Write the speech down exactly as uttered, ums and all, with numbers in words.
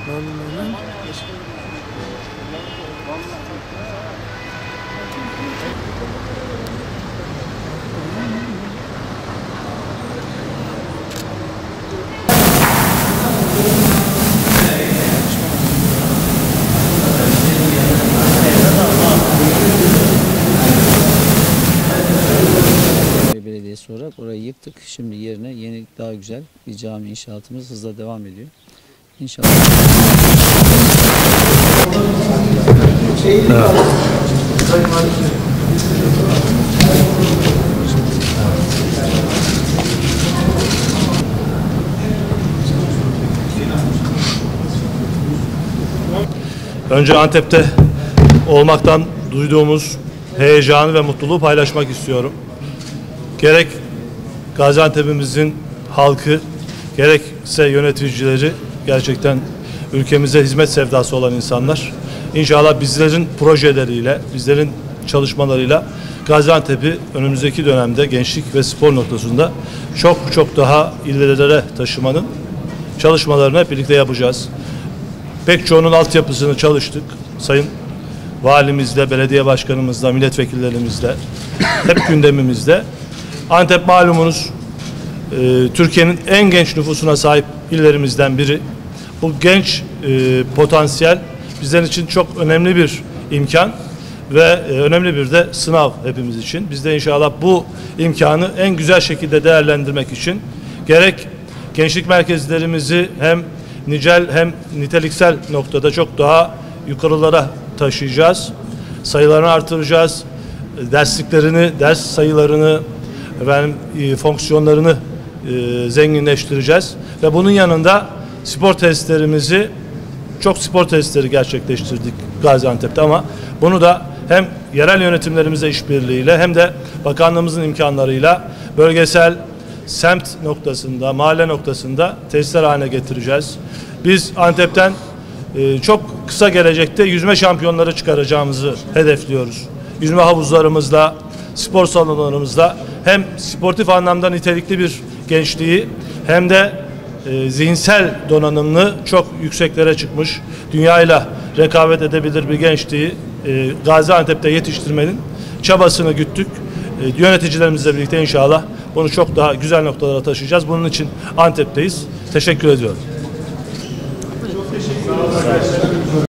Belediyesi olarak orayı yıktık. Şimdi yerine yeni, daha güzel bir cami inşaatımız hızla devam ediyor. İnşallah. Evet. Önce Antep'te olmaktan duyduğumuz heyecanı ve mutluluğu paylaşmak istiyorum. Gerek Gaziantep'imizin halkı, gerekse yöneticileri gerçekten ülkemize hizmet sevdası olan insanlar. İnşallah bizlerin projeleriyle, bizlerin çalışmalarıyla Gaziantep'i önümüzdeki dönemde gençlik ve spor noktasında çok çok daha ilerilere taşımanın çalışmalarını hep birlikte yapacağız. Pek çoğunun altyapısını çalıştık. Sayın Valimizle, belediye başkanımızla, milletvekillerimizle hep gündemimizde. Antep malumunuz e, Türkiye'nin en genç nüfusuna sahip illerimizden biri. Bu genç e, potansiyel bizler için çok önemli bir imkan ve e, önemli bir de sınav hepimiz için. Biz de inşallah bu imkanı en güzel şekilde değerlendirmek için gerek gençlik merkezlerimizi hem nicel hem niteliksel noktada çok daha yukarılara taşıyacağız. Sayılarını artıracağız. Dersliklerini, ders sayılarını, efendim, e, fonksiyonlarını e, zenginleştireceğiz. Ve bunun yanında spor testlerimizi, çok spor testleri gerçekleştirdik Gaziantep'te ama bunu da hem yerel yönetimlerimizle işbirliğiyle hem de bakanlığımızın imkanlarıyla bölgesel, semt noktasında, mahalle noktasında tesisler haline getireceğiz. Biz Antep'ten e, çok kısa gelecekte yüzme şampiyonları çıkaracağımızı hedefliyoruz. Yüzme havuzlarımızla, spor salonlarımızla hem sportif anlamda nitelikli bir gençliği hem de e, zihinsel donanımlı çok yükseklere çıkmış, dünyayla rekabet edebilir bir gençliği e, Gaziantep'te yetiştirmenin çabasını güttük. E, yöneticilerimizle birlikte inşallah bunu çok daha güzel noktalara taşıyacağız. Bunun için Antep'teyiz. Teşekkür ediyorum.